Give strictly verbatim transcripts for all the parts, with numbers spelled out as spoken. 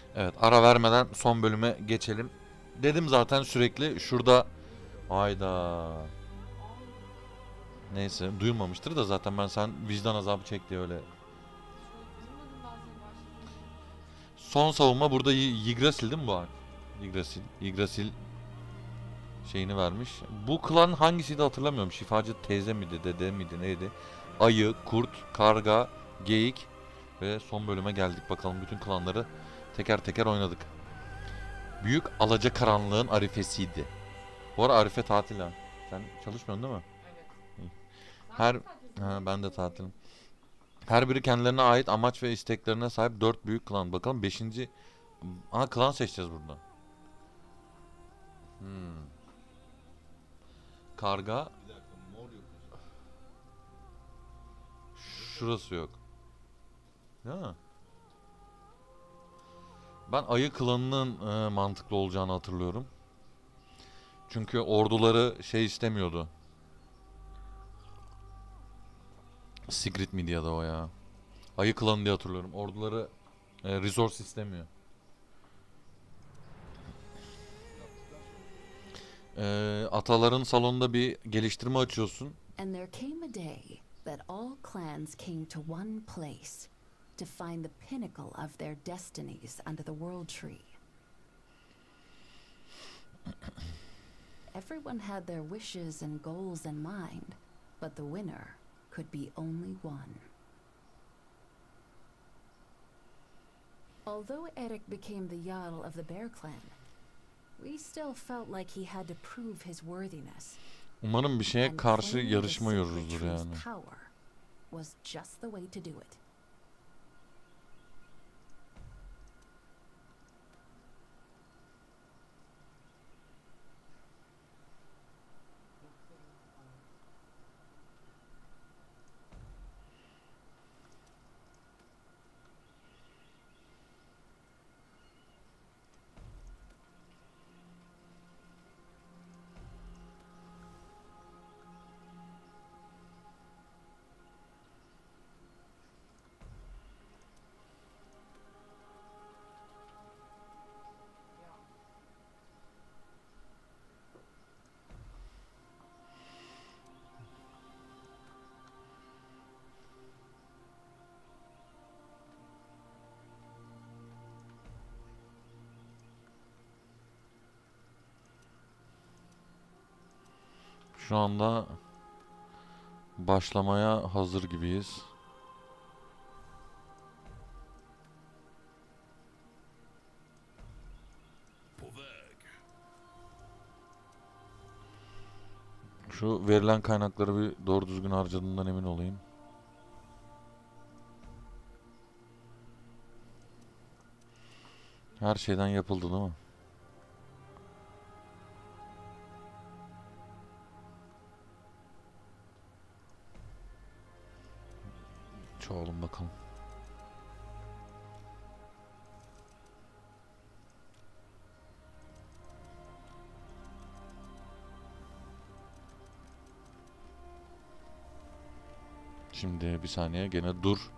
Evet, ara vermeden son bölüme geçelim. Dedim zaten sürekli şurada. Hayda. Neyse, duyulmamıştır da zaten ben sen vicdan azabı çek diye öyle. Son savunma burada Y- Yggdrasil değil mi bu harf? Yggdrasil. Yggdrasil şeyini vermiş. Bu klan hangisiydi hatırlamıyorum. Şifacı teyze miydi, dede miydi, neydi? Ayı, kurt, karga, geyik ve son bölüme geldik. Bakalım bütün klanları teker teker oynadık. Büyük Alacakaranlığın arifesiydi. Bu ara Arife tatil ha. Sen çalışmıyorsun değil mi? İyi. Her ha, ben de tatilim. Her biri kendilerine ait amaç ve isteklerine sahip dört büyük klan. Bakalım beşinci. Aha, klan seçeceğiz burada. Hmm. Karga. Şurası yok. Ya. Ben ayı klanının e, mantıklı olacağını hatırlıyorum. Çünkü orduları şey istemiyordu. Sigrid miydi ya da o ya? Ayı klanı diye hatırlıyorum. Orduları e, resource istemiyor. E, ataların salonunda bir geliştirme açıyorsun. And there came a day that all clans came to one place to find the pinnacle of their destinies under the World Tree. Everyone had their wishes and goals in mind, but the winner could be only one. Although Eric became the Jarl of the Bear Clan, we still felt like he had to prove his worthiness. Umarım bir şeye And karşı claiming the yarışmıyoruzdur sacred tree's yani. power was just the way to do it. Şu anda başlamaya hazır gibiyiz. Şu verilen kaynakları bir doğru düzgün harcadığından emin olayım. Her şeyden yapıldı değil mi? Çoğalım bakalım. Şimdi bir saniye gene dur.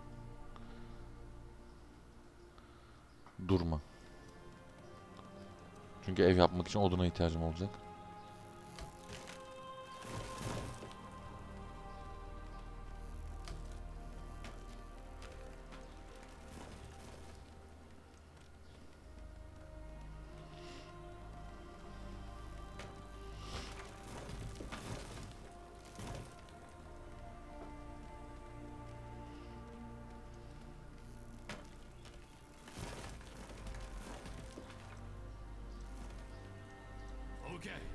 Durma. Çünkü ev yapmak için oduna ihtiyacım olacak. Okay.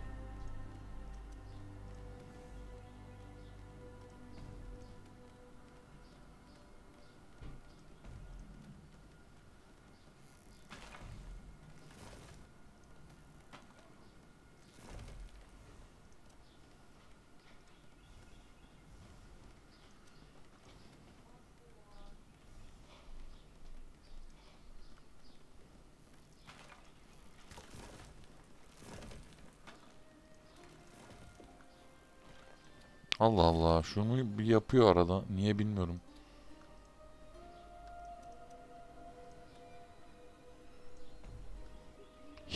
Allah Allah, şunu bir yapıyor arada. Niye bilmiyorum.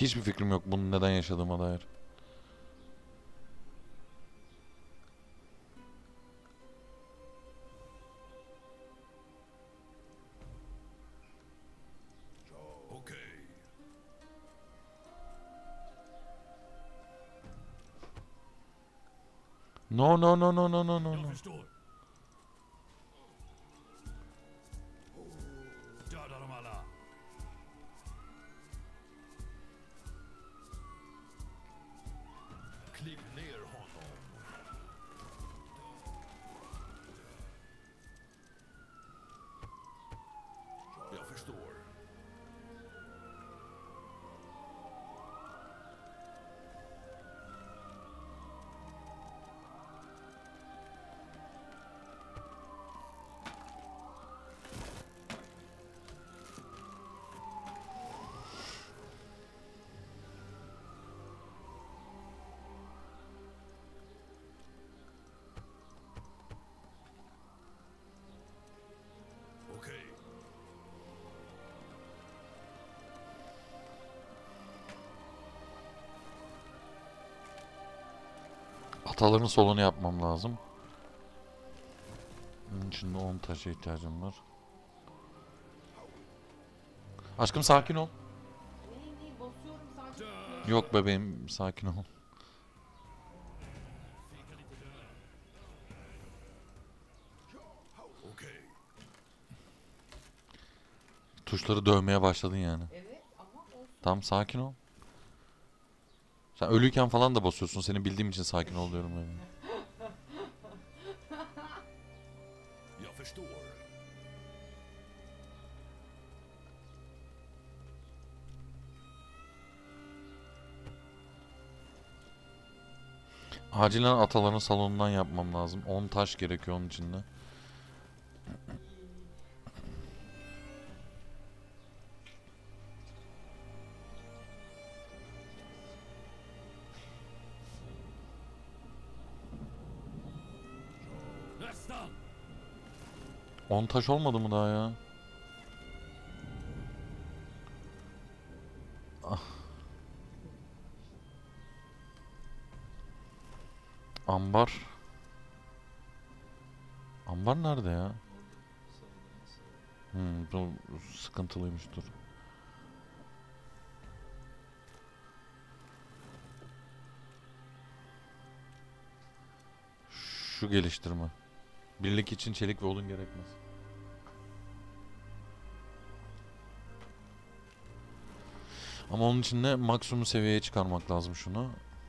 Hiçbir fikrim yok bunu neden yaşadığıma dair. No no no no no no no. no. Ataların solunu yapmam lazım. Bunun için de on taşa ihtiyacım var. Aşkım sakin ol. Yok bebeğim sakin ol. Tuşları dövmeye başladın yani. Tamam sakin ol. Sen ölüyken falan da basıyorsun. Seni bildiğim için sakin ol diyorum yani. Acilen ataların salonundan yapmam lazım. on taş gerekiyor onun için de. on taş olmadı mı daha ya? Ah. Ambar. Ambar nerede ya? Hmm, bu sıkıntılıymış dur. Şu geliştirme. Birlik için çelik ve odun gerekmez. Ama onun için de maksimum seviyeye çıkarmak lazım şunu.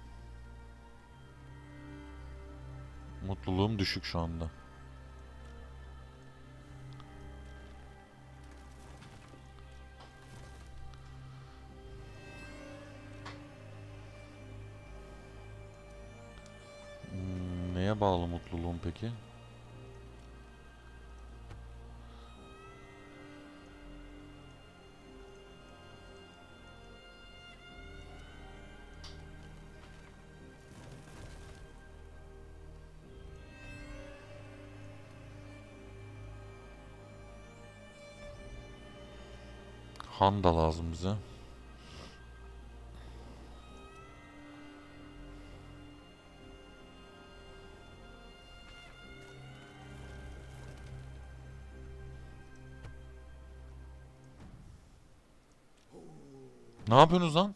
Mutluluğum düşük şu anda. Hmm, neye bağlı mutluluğum peki? Han da lazım bize. Ne yapıyorsunuz lan?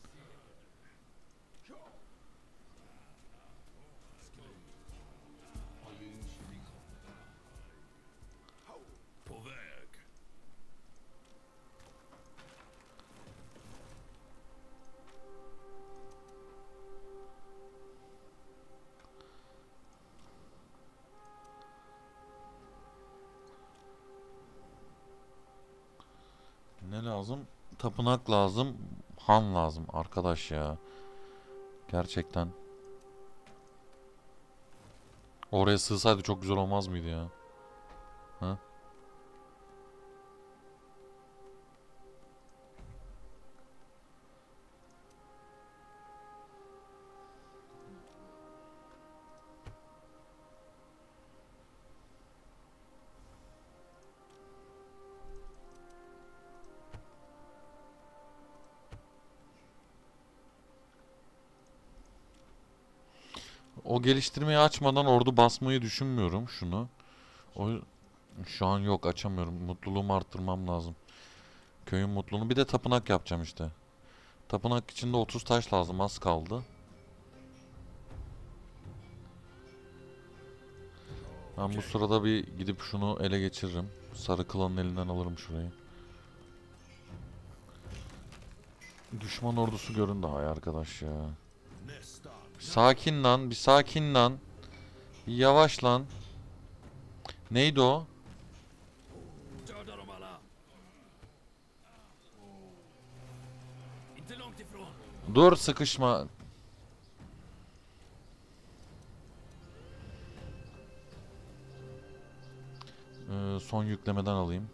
Ne lazım? Tapınak lazım. Han lazım arkadaş ya. Gerçekten. Oraya sığsaydı çok güzel olmaz mıydı ya? Ha? o geliştirmeyi açmadan ordu basmayı düşünmüyorum şunu. O şu an yok, açamıyorum. Mutluluğumu arttırmam lazım. Köyün mutluluğunu. Bir de tapınak yapacağım işte. Tapınak için de otuz taş lazım. Az kaldı. Ben bu sırada bir gidip şunu ele geçiririm. Sarı klanın elinden alırım şurayı. Düşman ordusu göründü. Hay arkadaş ya. Sakin lan. Bir sakin lan. Bir yavaş lan. Neydi o? Dur, sıkışma. Ee, son yüklemeden alayım.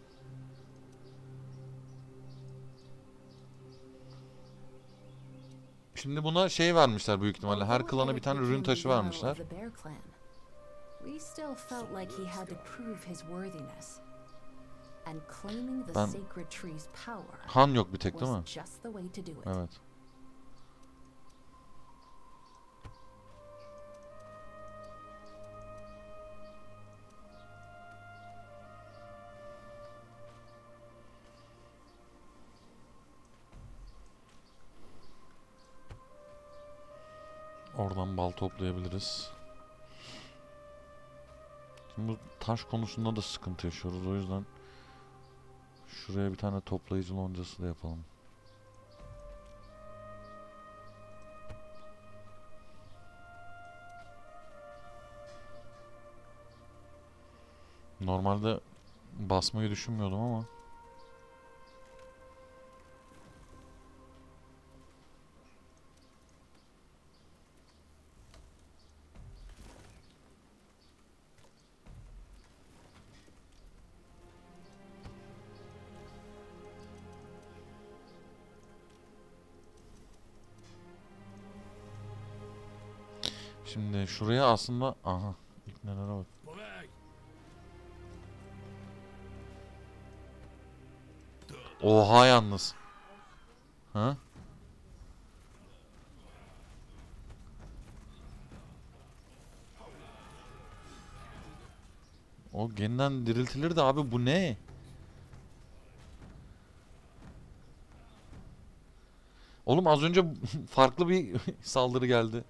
Şimdi buna şey vermişler büyük ihtimalle. Her klana bir tane ürün taşı vermişler. Ben... Han yok bir tek değil mi? Evet. Oradan bal toplayabiliriz. Şimdi bu taş konusunda da sıkıntı yaşıyoruz. O yüzden şuraya bir tane toplayıcı loncası da yapalım. Normalde basmayı düşünmüyordum ama şimdi şuraya aslında, aha, iknelere bak. Oha yalnız. Ha? O yeniden diriltilir de abi, bu ne? Oğlum az önce farklı bir saldırı geldi.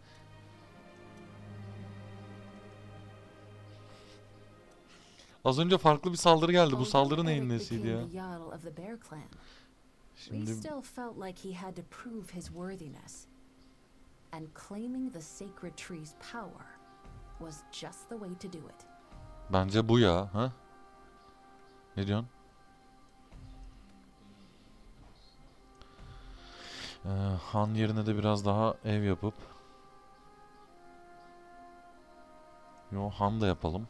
Az önce farklı bir saldırı geldi. Bu saldırı neyin nesiydi ya? Şimdi bence bu ya, ha? Ne diyorsun? Ee, Han yerine de biraz daha ev yapıp, yo, Han da yapalım.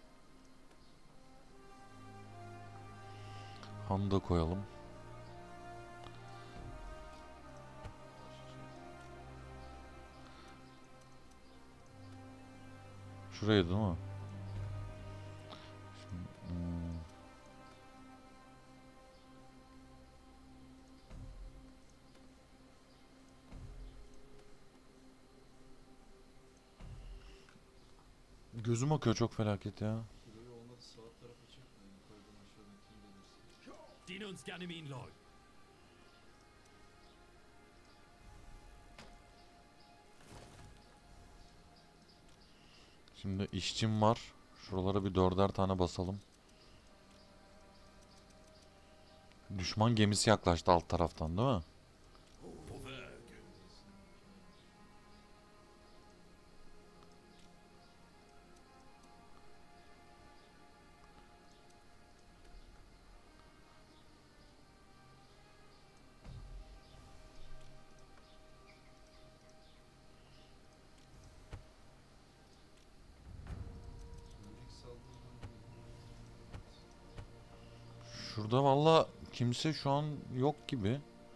Han da koyalım. Şuraya değil mi? Şimdi, hmm. Gözüm akıyor çok felaket ya. Şimdi işçim var. Şuralara bir dörder tane basalım. Düşman gemisi yaklaştı alt taraftan değil mi? Şurada valla kimse şu an yok gibi.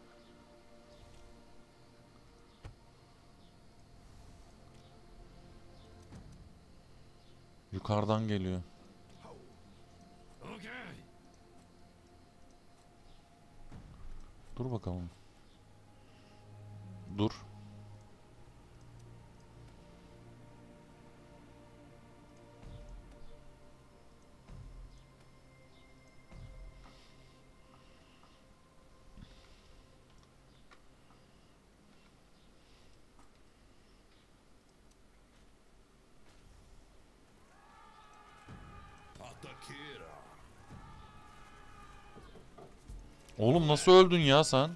Yukarıdan geliyor. Dur bakalım. Dur. Oğlum nasıl öldün ya sen?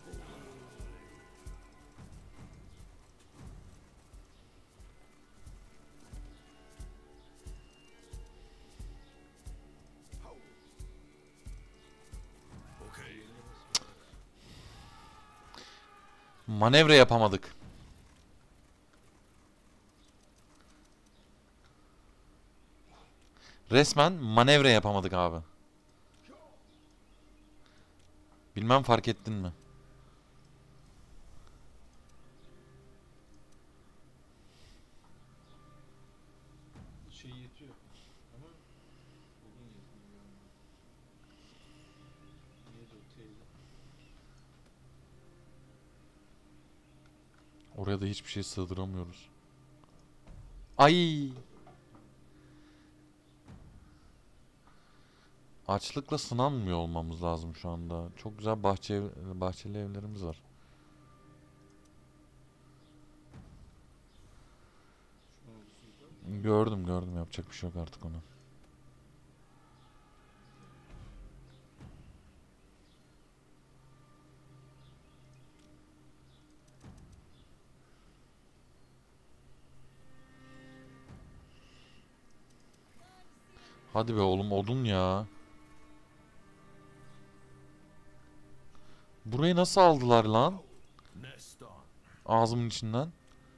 Manevra yapamadık. Resmen manevra yapamadık abi. Bilmem fark ettin mi? Şey yetiyor. Ama odun yetmiyor galiba. Neydi o teyze? Oraya da hiçbir şey sığdıramıyoruz. Ay! Açlıkla sınanmıyor olmamız lazım şu anda. Çok güzel bahçe ev, bahçeli evlerimiz var. Şu an odası yukarı. Gördüm gördüm, yapacak bir şey yok artık ona. Hadi be oğlum, odun ya. Burayı nasıl aldılar lan? Ağzımın içinden.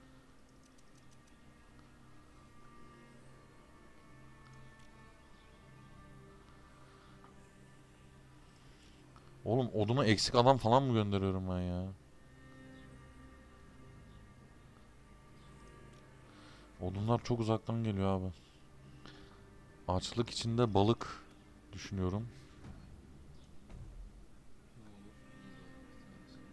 Oğlum oduna eksik adam falan mı gönderiyorum ben ya? Odunlar çok uzaktan geliyor abi. Açlık içinde balık düşünüyorum. Ne olur? İyi de bir tanesi.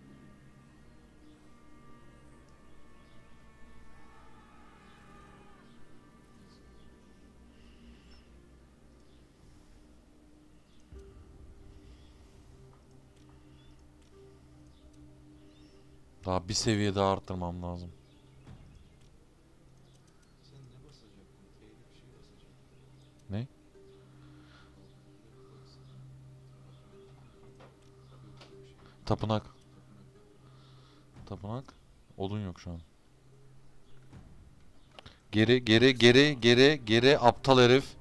Daha bir seviye daha arttırmam lazım. Sen ne basacaktın? T'li bir şey basacaktın. Ne? Tapınak. Tapınak. Odun yok şu an. Geri geri geri geri geri aptal herif.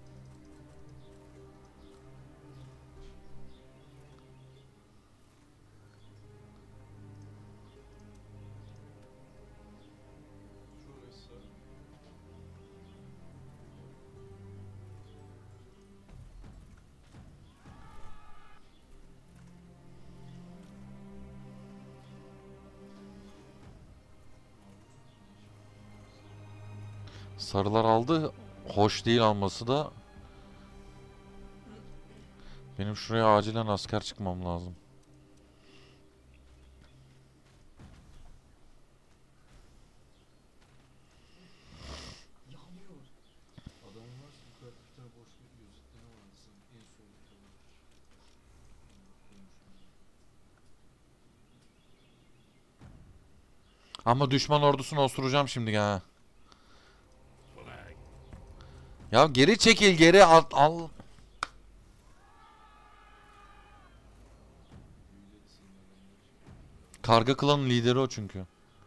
Şurası. Sarılar aldı. Hoş değil alması da. Benim şuraya acilen asker çıkmam lazım. Yanıyor. Adamın varsa yukarıda bir tane boşluk gözükte ne vardı sen? En soldaki olan. Ama düşman ordusunu osuracağım şimdi ha. Ya geri çekil, geri al. al. Karga klanın lideri o çünkü.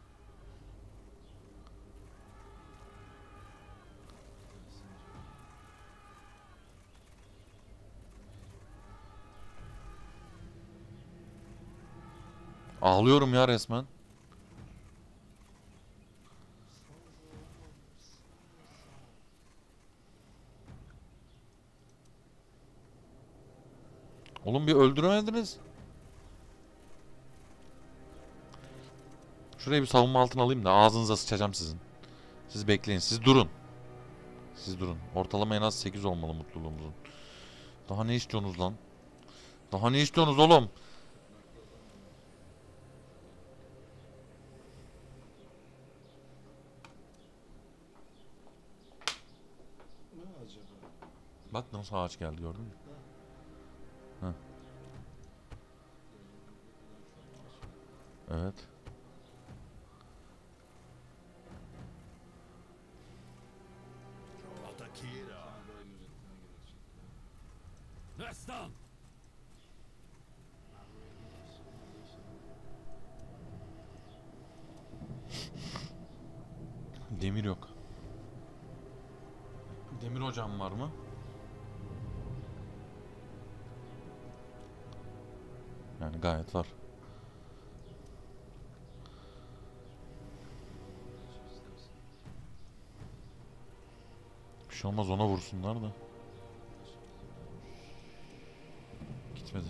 Ağlıyorum ya resmen. Oğlum bir öldüremediniz. Şuraya bir savunma altına alayım da ağzınıza sıçacağım sizin. Siz bekleyin. Siz durun. Siz durun. Ortalama en az sekiz olmalı mutluluğumuzun. Daha ne istiyorsunuz lan? Daha ne istiyorsunuz oğlum? Ne acaba? Bak nasıl ağaç geldi, gördün mü? Heh. Evet. Bir tane daha gözetmeye gerekecek. down. Ha, buraya gidiyorsun, değişik. Demir yok. Demir hocam var mı? Yani gayet var. Geçip istersen. Bir şey olmaz, ona vursunlar da. Gitmedi.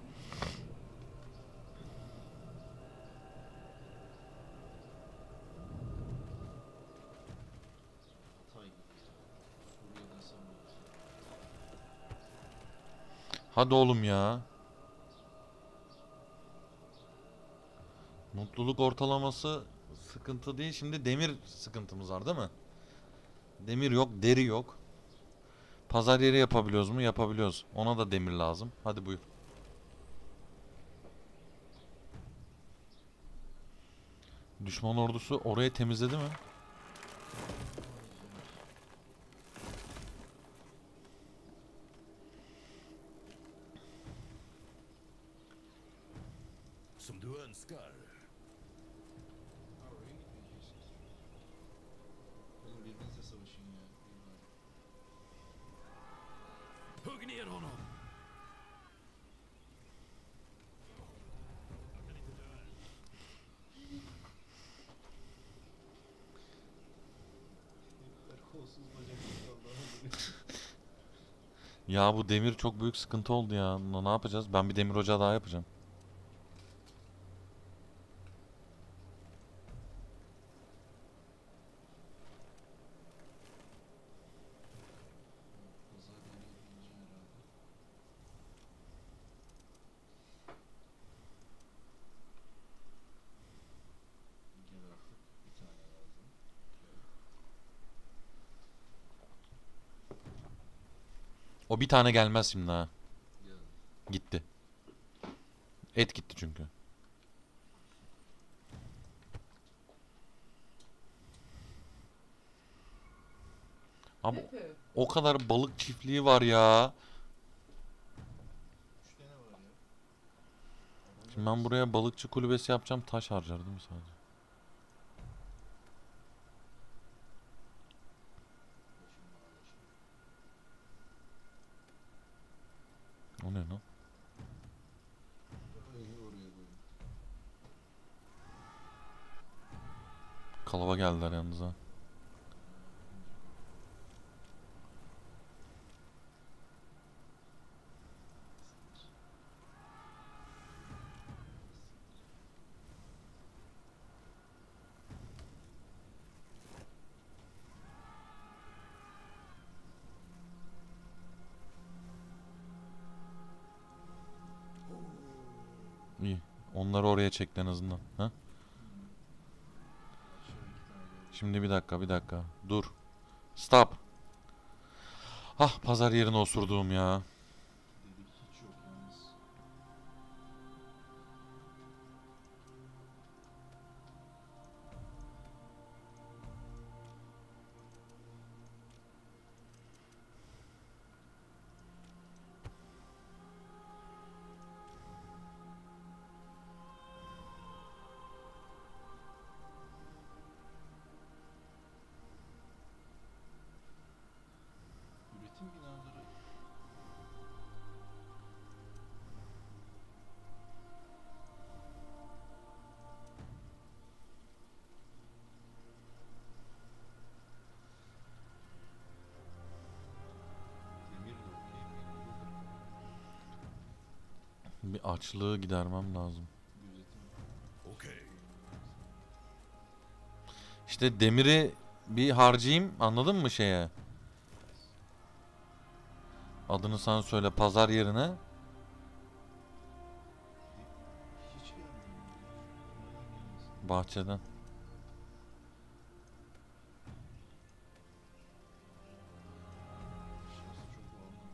Hatay gibi ya. Suriye'den sen bulursun. Hadi oğlum ya. Mutluluk ortalaması sıkıntı değil. Şimdi demir sıkıntımız var değil mi? Demir yok, deri yok. Pazar yeri yapabiliyoruz mu? Yapabiliyoruz. Ona da demir lazım. Hadi buyur. Düşman ordusu orayı temizledi mi? Som du önskar. Ha, oraya gitmeyeceksiniz. Oğlum birbirinizle savaşın ya. İyi bari. Hugg ner honom! Herifler kolsuz bacaksız Allah'a emanet. Ya bu demir çok büyük sıkıntı oldu ya. Na- Ne yapacağız? Ben bir demir ocağı daha yapacağım. Pazar yeri yapınca herhalde. Gel artık. Bir tane lazım. O bir tane gelmez şimdi ha. Gel. Gitti. Et gitti çünkü. Abi o kadar balık çiftliği var ya. Üç tane var ya. Adamlar Şimdi ben buraya balıkçı kulübesi yapacağım. Taş harcar değil mi sadece? O ne lan? Öyle oraya koyun. Kalaba geldiler yalnız ha. İyi. Onları oraya çekti en azından. Ha? Aşağı iki tane geldi. Şimdi bir dakika bir dakika. Dur. Stop. Ah, pazar yerine osurduğum ya. Dedik hiç yok yalnız. Üretim binaları demir de okey mi? Bir açlığı gidermem lazım. Üretim. Okej. İşte demiri bir harcayayım, anladın mı şeye? Adını sen söyle, pazar yerine. Hiç gelmiyor. Neden gelmesin? Bahçeden. Şurası çok bağlı.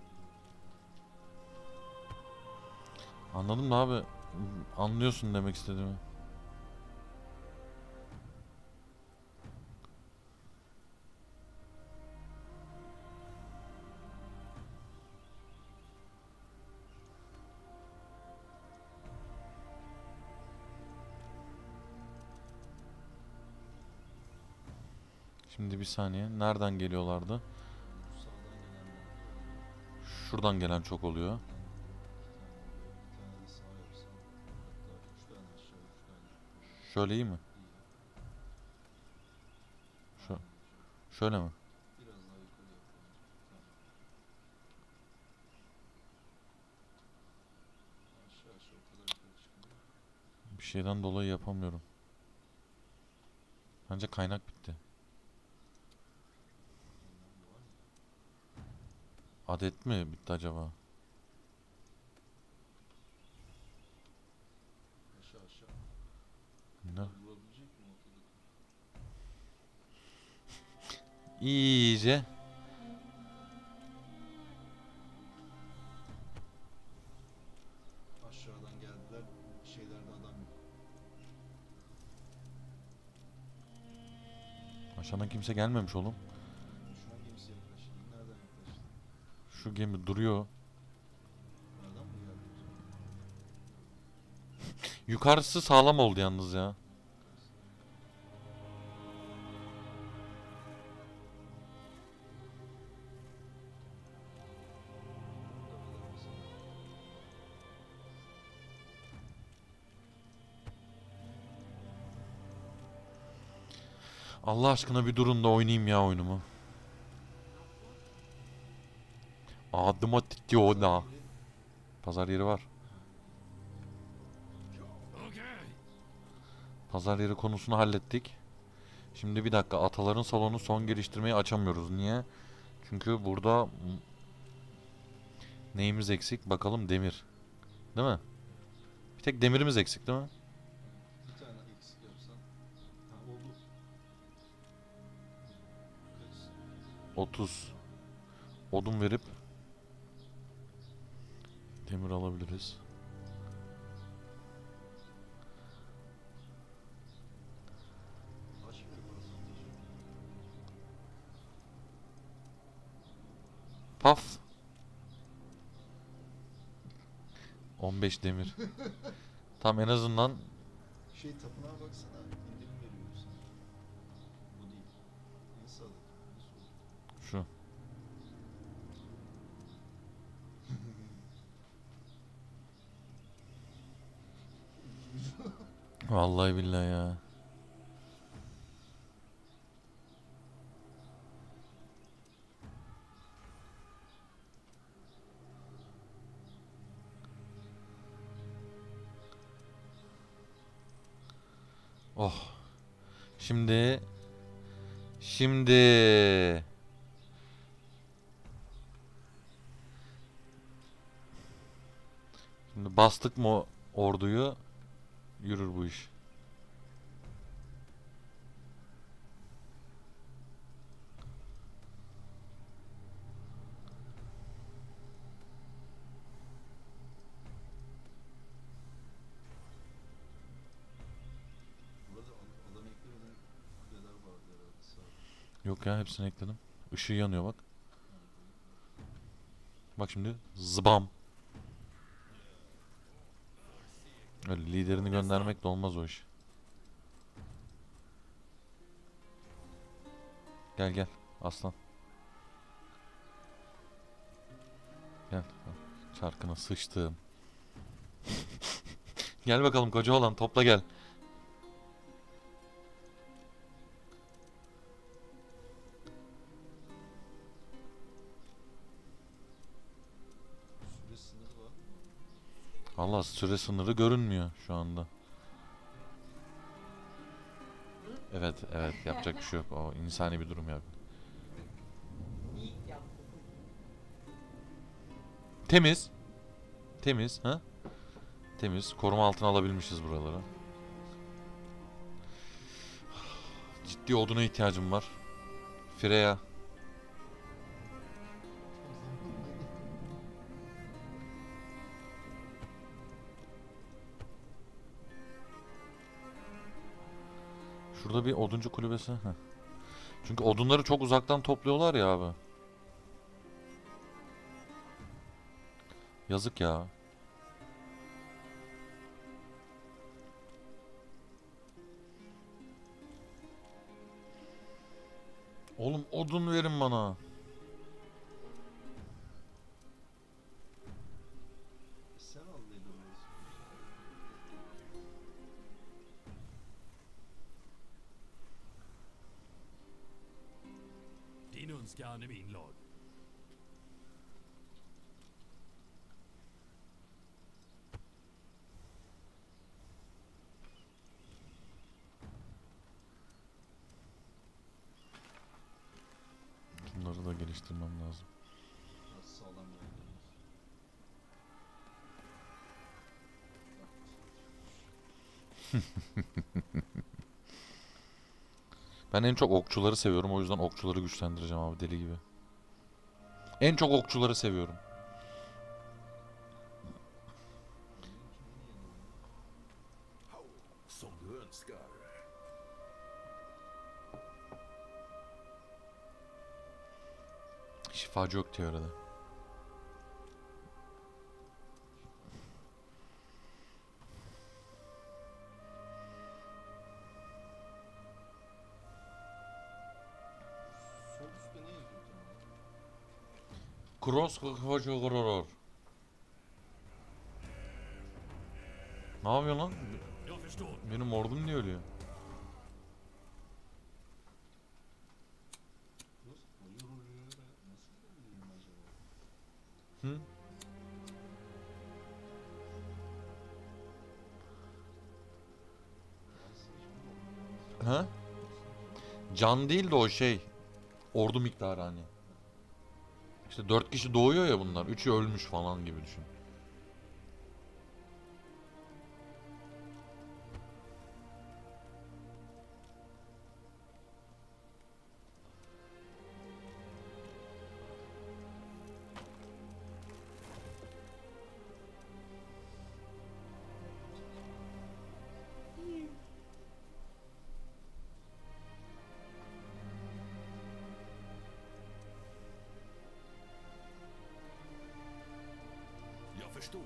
Anladın mı abi? Anlıyorsun demek istediğimi. Şimdi bir saniye. Nereden geliyorlardı? Bu sağdan gelenler oluyor. Şuradan gelen çok oluyor. Bir tane de sağ yapsan. Hatta üç tane aşağı, üç tane yukarı. Şöyle iyi mi? İyi. Şu- Aynen. Şöyle mi? Biraz daha yukarı yapalım. Tamam. Aşağı aşağı o kadar yukarı çıkmıyor. Bir şeyden dolayı yapamıyorum. Bence kaynak bitti. Ondan var mı? Adet mi bitti acaba? Aşağı aşağı. Ne? Vurabilecek mi ortada? İyice. Aşağıdan geldiler. Şeylerde adam yok. Aşağıdan kimse gelmemiş oğlum. Şu an gemisi yaklaştı. Nereden yaklaştı? Şu gemi duruyor. Nereden mı geldi o zaman? Yukarısı sağlam oldu yalnız ya. Buradalar mesela. Allah aşkına bir durun da oynayayım ya oyunumu. Adıma titiyor da. Biri Pazar yeri var. Okay. Pazar yeri konusunu hallettik. Şimdi bir dakika, ataların salonu son geliştirmeyi açamıyoruz. Niye? Çünkü burada m- neyimiz eksik? Bakalım, demir. Değil mi? Bir tek demirimiz eksik değil mi? bir tane eksik yapsan. Ha oldu. Kaç? otuz odun verip demir alabiliriz. Taş mı yaparız? Paf. on beş demir. Tam en azından Şey tapınağa baksana. İndirim veriyor sana. Bu değil. En sağdaki. Nasıl olur? şu. Vallahi billahi ya. Oh. Şimdi şimdi şimdi bastık mı orduyu, yürür bu iş. Burada ad- adam eklemeden kuleler vardı herhalde sağda. Yok ya, hepsini ekledim. Işığı yanıyor bak. Bak şimdi zıbam. Öyle liderini göndermek de olmaz o iş. Gel gel aslan. Gel. Çarkına sıçtım. Gel bakalım koca olan, topla gel. Süre sınırı var. Allah, süre sınırı görünmüyor şu anda. Evet evet, yapacak bir şey yok. O insani bir durum ya. Temiz. Temiz ha? Temiz. Koruma altına alabilmişiz buraları. Ciddi oduna ihtiyacım var. Freya. Şurada bir oduncu kulübesi. Heh. Çünkü odunları çok uzaktan topluyorlar ya abi. Yazık ya. Oğlum odun verin bana. Sen al dedi orası. Din önskan är min lag. Bunları da geliştirmem lazım. Biraz sağlam yerlerimiz. Ben en çok okçuları seviyorum. O yüzden okçuları güçlendireceğim abi deli gibi. En çok okçuları seviyorum. Som du önskar. Şifacı yok diyor arada. Sol üstte ne yazıyor tam olarak? Cross kıvacı. Ne yapıyor lan? Jag förstår. Benim ordum niye ölüyor? Dur. Oluyor oluyor. Nasıl söyleyeyim acaba? Hı? Ha? Can değil de o şey. Ordu miktarı hani. İşte dört kişi doğuyor ya bunlar. Üçü ölmüş falan gibi düşün. Jag förstår.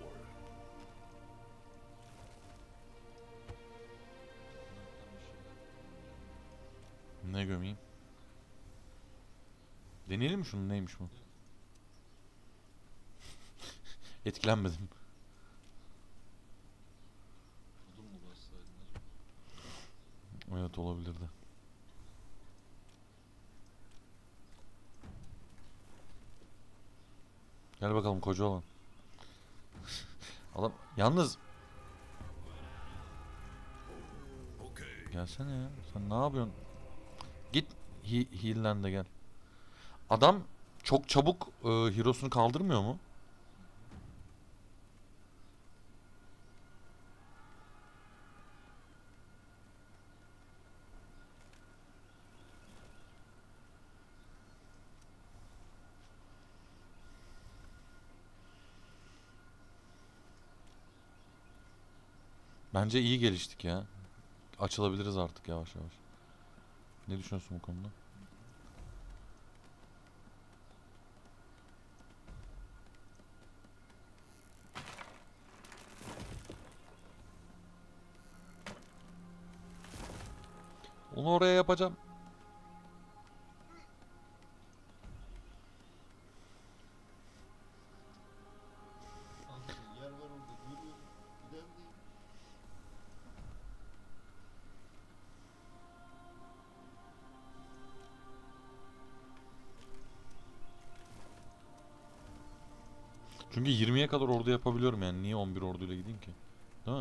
Ne gömeyim? Deneyelim mi şunu, neymiş bu? Etkilenmedim. Odun mu bassaydın acaba? Evet, olabilirdi. Gel bakalım koca olan. Adam yalnız Okej. gelsene ya. Sen ne yapıyorsun? Git he heal'len de gel. Adam çok çabuk e, hero'sunu kaldırmıyor mu? Bence iyi geliştik ya. Açılabiliriz artık yavaş yavaş. Ne düşünüyorsun bu konuda? Onu oraya yapacağım. Al, yer var orada görüyorum. İlerleyeyim. Çünkü yirmiye kadar ordu yapabiliyorum yani. Niye on bir orduyla gideyim ki? Değil mi?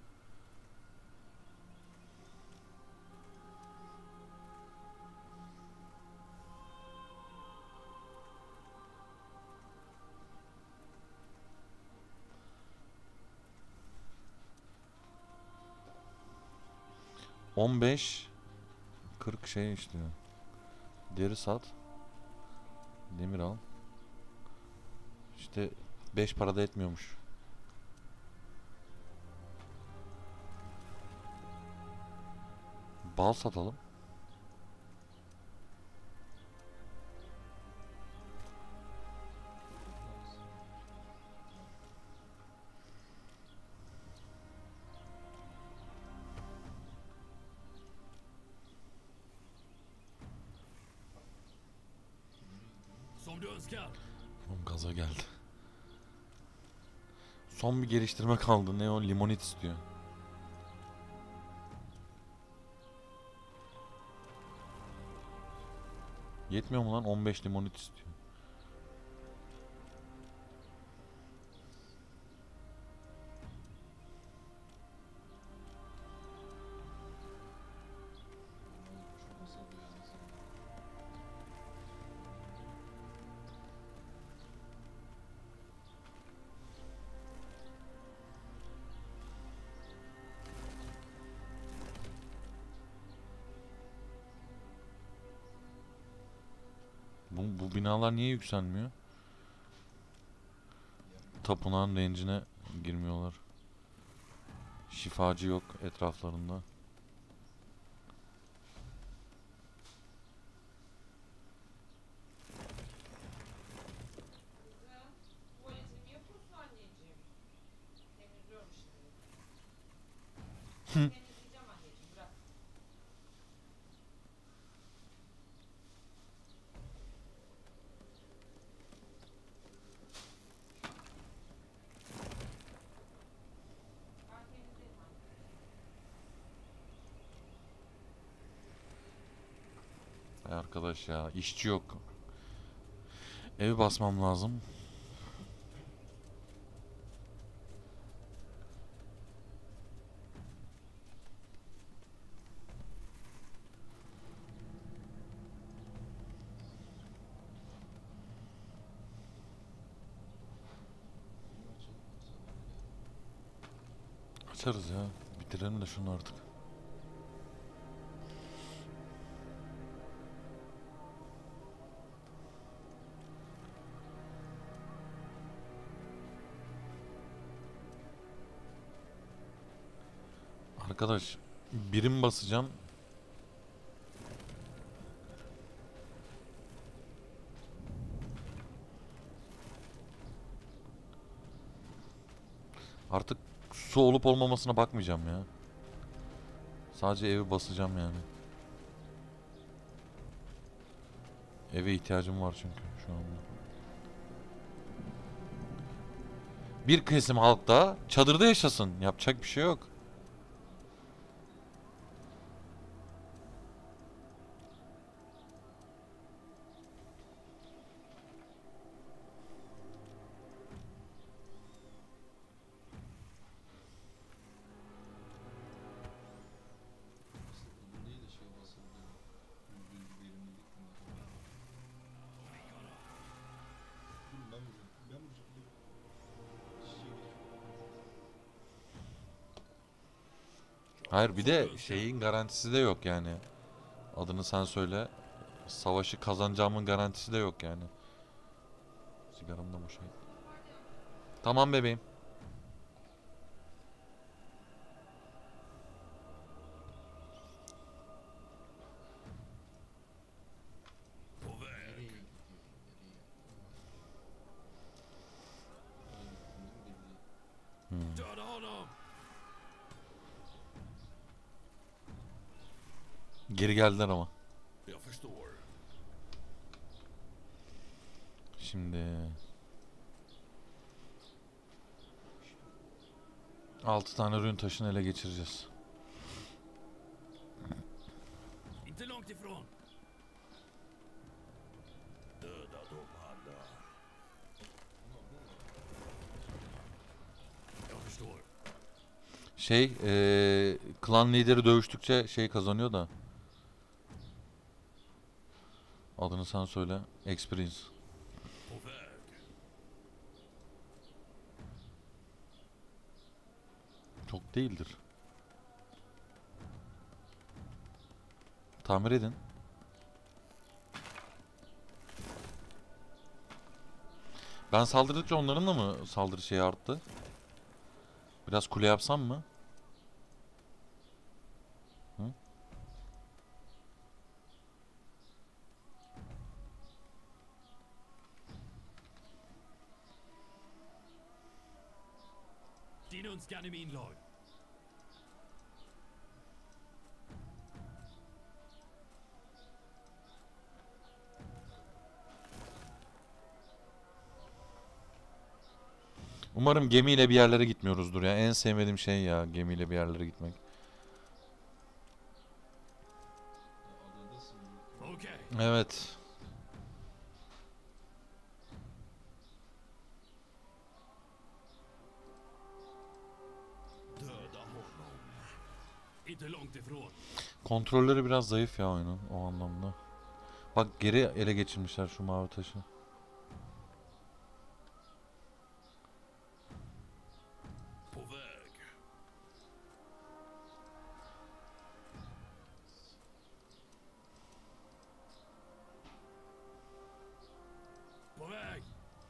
on beş kırk şey işliyor. Deri sat. Demir al. İşte beş parada etmiyormuş. Bal satalım. önskar. Oğlum gaza geldi. Son bir geliştirme kaldı. Ne o? Limonit istiyor. Yetmiyor mu lan? on beş limonit istiyor. Çok azalıyor en azından. Bu, bu binalar niye yükselmiyor? Tapınağın rencine girmiyorlar. Şifacı yok etraflarında. Tuvaletini yapıyorsun anneciğim. Temizliyorum şimdi. Hı. Temizleyeceğim anneciğim, bırak. Ben temizlerim anne. Ay arkadaş ya, işçi yok. Evi basmam lazım. Bunu açalım. Sabah bile. Açarız ya. Bitirelim de şunu artık. Arkadaş, birim basacağım. Artık su olup olmamasına bakmayacağım ya. Sadece evi basacağım yani. Eve ihtiyacım var çünkü şu anda. Bir kesim halk da çadırda yaşasın. Yapacak bir şey yok. Aslında odun değil de şey basabilirim. Yüzde yüz verimlilik mi? Durun ben vuracağım. Ben vuracağım. Dur. Çiçeğe geç. Hayır, bir de şeyin garantisi de yok yani. Adını sen söyle. Savaşı kazanacağımın garantisi de yok yani. Sigaram da boşaydı. Tamam bebeğim. På väg. Nereye gidiyor? Nereye? Nereye gittiğini belli. Hmm. Döda honom! Geri geldiler ama. Jag förstår. Şimdi altı tane rün taşını ele geçireceğiz. Inte långt ifrån. Döda dem alla. Jag förstår. Şey, eee klan lideri dövüştükçe şey kazanıyor da. Adını sen söyle. Experience. På väg. Çok değildir. Tamir edin. Ben saldırdıkça onların da mı saldırı şeyi arttı? Biraz kule yapsam mı? Hı? Din önskan är min lag. Umarım gemiyle bir yerlere gitmiyoruzdur ya. En sevmediğim şey ya gemiyle bir yerlere gitmek. Adadasın. Okay. Evet. Döda honom. Inte långt ifrån. Kontrolleri biraz zayıf ya oyunun o anlamda. Bak geri ele geçirmişler şu mavi taşı. På väg. På väg.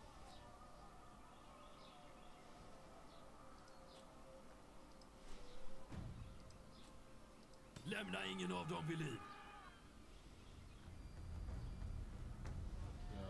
Lämna ingen av dem vid liv. Ya.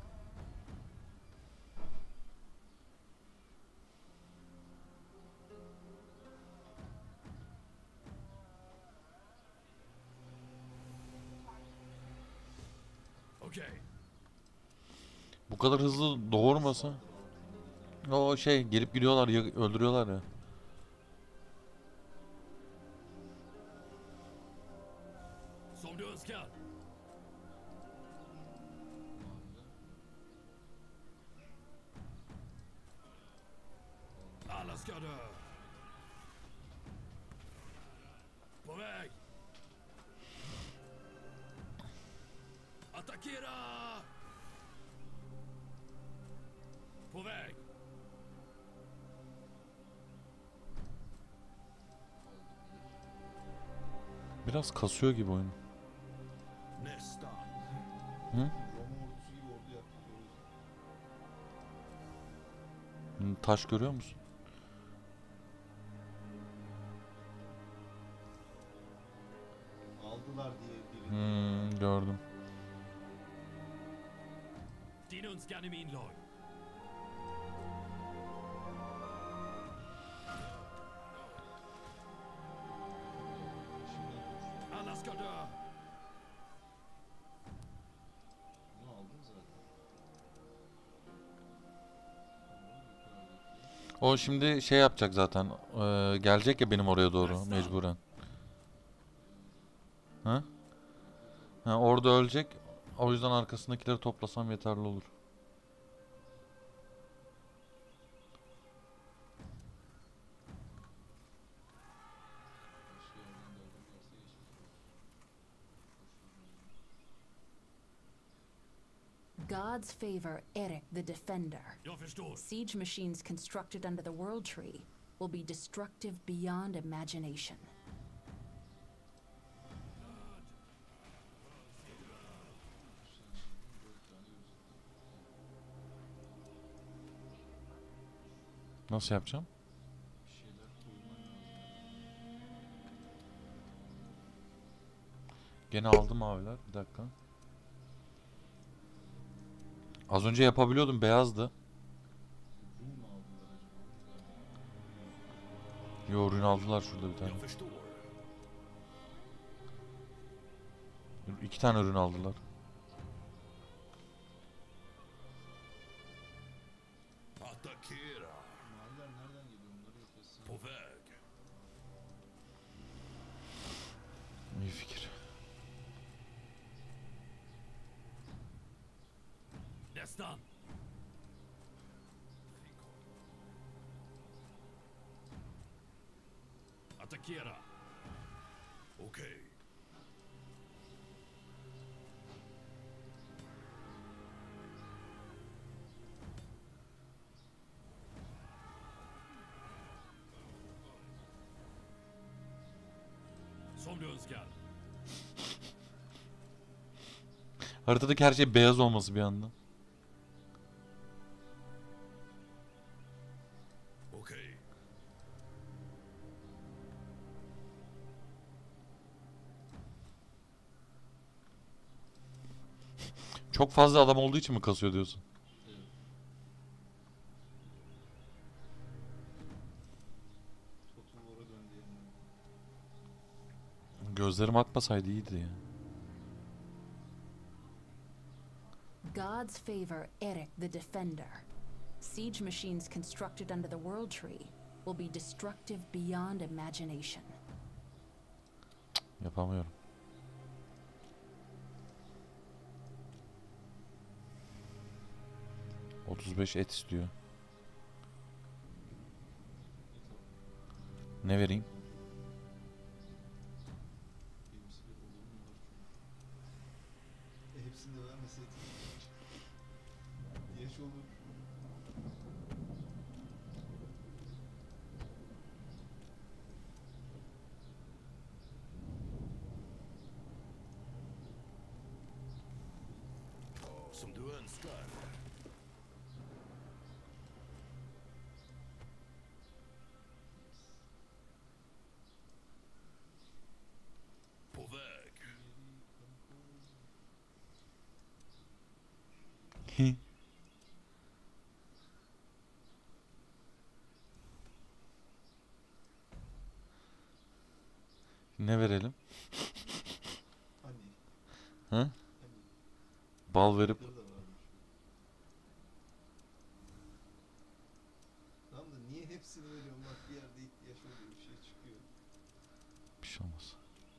Okej. Bu kadar hızlı doğurmasa. O şey gelip gidiyorlar ya- öldürüyorlar ya. Som du önskar. Alla ska dö. På väg. Attackera! På väg. Biraz kasıyor gibi oyun. Nästan. Hı? Roma ordusu gibi ordu yaptık o yüzden. Hı, taş görüyor musun? Aldılar diye birini. Hmm, gördüm. Din önskan är min lag. Şimdiden koşuyor. Alla ska dö. Bunu aldım zaten. Yukarıdaki. O şimdi şey yapacak zaten. Ee, gelecek ya benim oraya doğru mecburen. Ha? Ha, orada ölecek. O yüzden arkasındakileri toplasam yeterli olur. Başka yerden de alırlarsa geçmiş olur. Koşuyorum. God's favor Eric the Defender. Jag förstår. Siege machines constructed under the World Tree will be destructive beyond imagination. Dört tane yüzük. Nasıl yapacağım? Bir şeyler koyman lazım. Gene aldım abiler. Bir dakika. Az önce yapabiliyordum. Beyazdı. Rum mu aldılar acaba? Yo, ürün aldılar şurada bir tane. Jag förstår. İki tane ürün aldılar. Attackera. Maviler nereden geliyor? Onları yok etsin. På väg. İyi fikir. Nästan. Attackera. Okej. Som du önskar. Haritadaki her şey beyaz olması bir anda. Okej. Çok fazla adam olduğu için mi kasıyor diyorsun? Evet. Total War'a döndü yani. Gözlerim akmasaydı iyiydi ya. God's favor Eric the Defender. Siege machines constructed under the World Tree will be destructive beyond imagination. Yapamıyorum. otuz beş et istiyor. Ne vereyim? Hepsi bir olur bunlar çünkü. E, hepsini de vermeseydin. Yaş olur. Som du önskar. På väg. Ne verelim? Hani. Hı? Hani. Bal verip Kırı da varmış. Tamam da niye hepsini veriyorum bak bir yerde ihtiyaç oluyor bir şey çıkıyor. bir şey olmaz.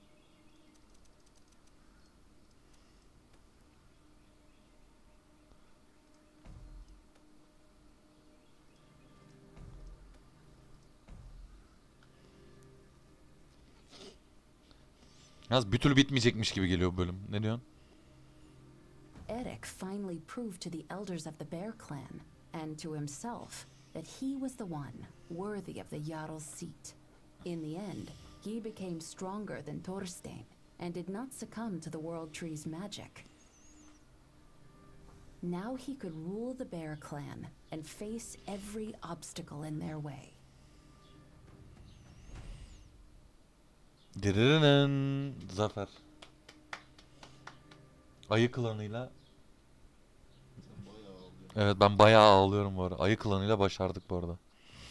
Yalnız bir türlü bitmeyecekmiş gibi geliyor bu bölüm. Ne diyorsun? Eric finally proved to the elders of the Bear Clan and to himself that he was the one worthy of the Jarl's seat. In the end, he became stronger than Thorstein and did not succumb to the World Tree's magic. Now he could rule the Bear Clan and face every obstacle in their way. Dirinin zafer. Ayı klanıyla. Sen bayağı ağlıyorsun. Evet, ben bayağı ağlıyorum bu arada. Ayı klanıyla başardık bu arada.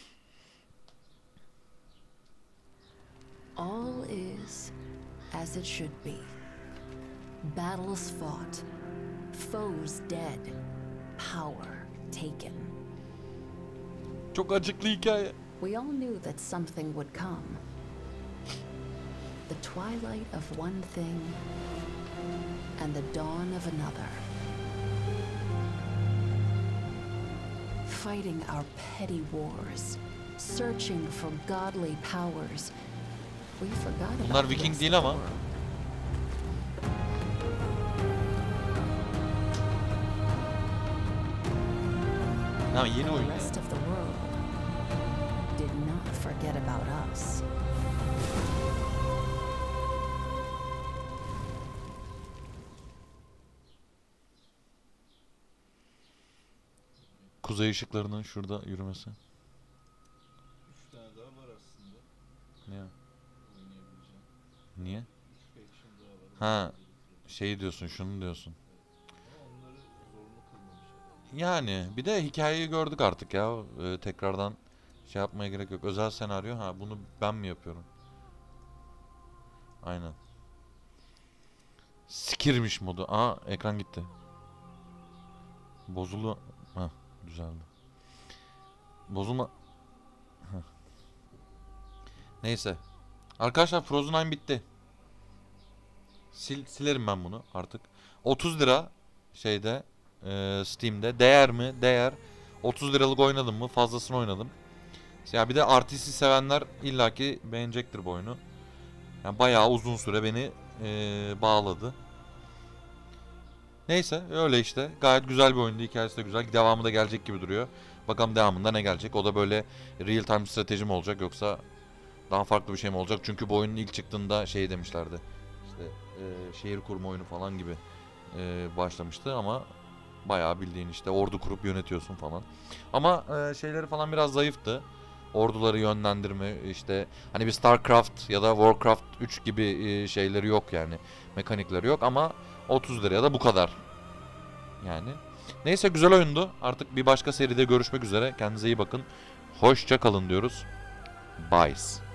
All is as it should be. Battles fought, foes dead, power taken. Çok acıklı hikaye. We all knew that something would come. The twilight of one thing and the dawn of another. Fighting our petty wars, searching for godly powers. We forgot about Bunlar the Viking rest değil of the ama. world. Ha, yeni The oyun. rest of the world did not forget about us. Kuzey ışıklarının şurada yürümesi. Üç tane daha var aslında Ne? oynayabileceğim. Niye? Üç faction daha var. Ha, şey diyorsun, şunu diyorsun. Ama onları zorunlu kılmamışlar. Yani bir de hikayeyi gördük artık ya. Ee, tekrardan şey yapmaya gerek yok. Özel senaryo. Ha, bunu ben mi yapıyorum? Aynen. Sikirmiş modu. Aa, ekran gitti. Bozulu. Ha, düzeldi. Bozulma. Heh. Neyse. Arkadaşlar Frozen Nine bitti. Sil, silerim ben bunu artık. otuz lira şeyde e, Steam'de. Değer mi? Değer. otuz liralık oynadım mı? Fazlasını oynadım. Ya bir de R T C sevenler illaki beğenecektir bu oyunu. Yani bayağı uzun süre beni e, bağladı. Neyse öyle işte. Gayet güzel bir oyundu. Hikayesi de güzel. Devamı da gelecek gibi duruyor. Bakalım devamında ne gelecek. O da böyle real time strateji mi olacak yoksa daha farklı bir şey mi olacak? Çünkü bu oyunun ilk çıktığında şey demişlerdi. İşte e, şehir kurma oyunu falan gibi e, başlamıştı ama bayağı bildiğin işte ordu kurup yönetiyorsun falan. Ama e, şeyleri falan biraz zayıftı. Orduları yönlendirme işte hani bir StarCraft ya da Warcraft üç gibi e, şeyleri yok yani. Mekanikleri yok ama otuz liraya da bu kadar. Yani. Neyse güzel oyundu. Artık bir başka seride görüşmek üzere. Kendinize iyi bakın. Hoşça kalın diyoruz. Bye.